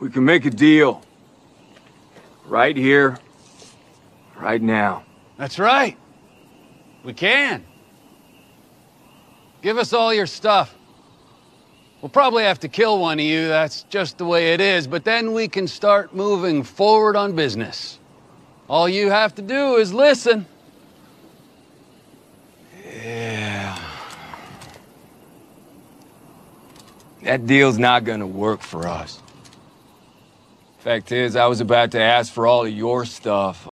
We can make a deal. Right here, right now. That's right. We can. Give us all your stuff. We'll probably have to kill one of you, that's just the way it is, but then we can start moving forward on business. All you have to do is listen. Yeah. That deal's not gonna work for us. Fact is, I was about to ask for all of your stuff.